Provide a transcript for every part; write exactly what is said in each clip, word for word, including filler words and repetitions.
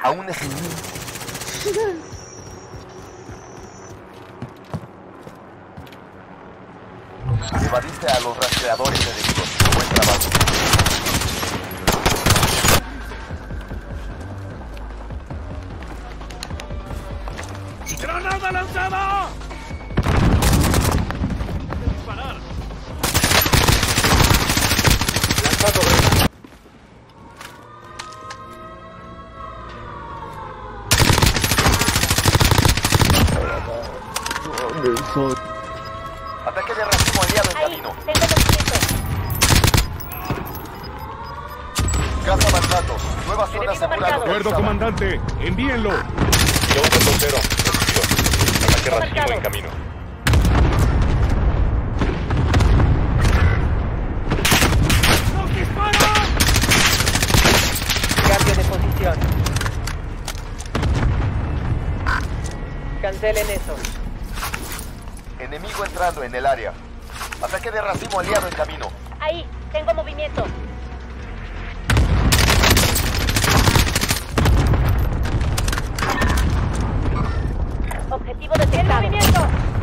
Aún es... Evadiste a los rastreadores enemigos. Buen trabajo. ¡Granada lanzada! ¡Disparar! Lanzando granada. Ataque de racimo aliado en Ahí, camino. tengo movimiento. Gas avanzando. Nueva zona Enemigo segura. marcado. Acuerdo, comandante. Envíenlo. Yo un cero. Ataque racimo Marcado. en camino. ¡Nos disparan! Cambio de posición. Cancelen eso. Enemigo entrando en el área. Ataque de racimo aliado en camino. Ahí, tengo movimiento. Objetivo detectado. ¡Movimiento!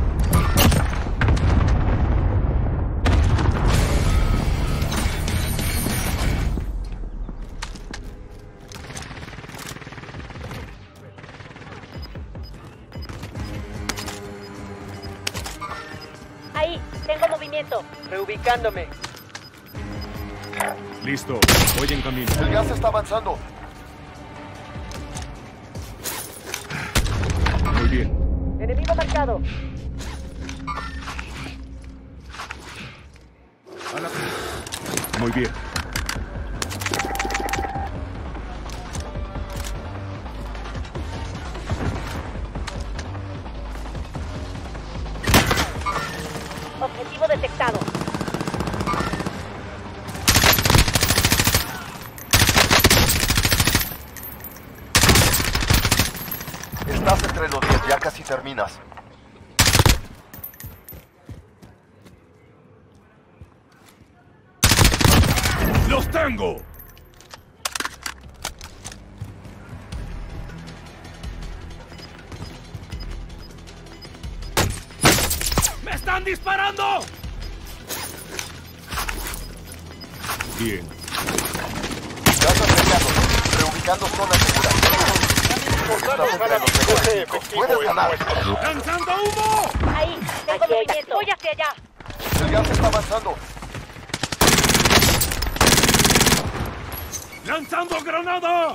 Ahí, tengo movimiento. Reubicándome. Listo. Voy en camino. El gas está avanzando. Muy bien. Enemigo marcado. A la... Muy bien. Objetivo detectado. Estás entre los diez, ya casi terminas. ¡Los tengo! ¡Me están disparando! Bien. Gas acelerado. Reubicando zona segura. Estás entre los mejores cinco. Puedes ganar. ¡Lanzando humo! Ahí, tengo movimiento. Voy hacia allá. El gas está avanzando. ¡Lanzando granada!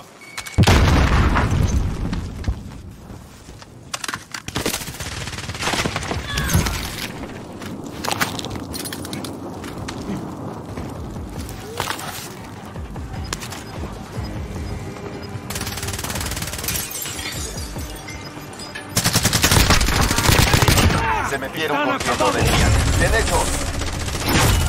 Se metieron Están con todo de acabados. día. Bien hecho.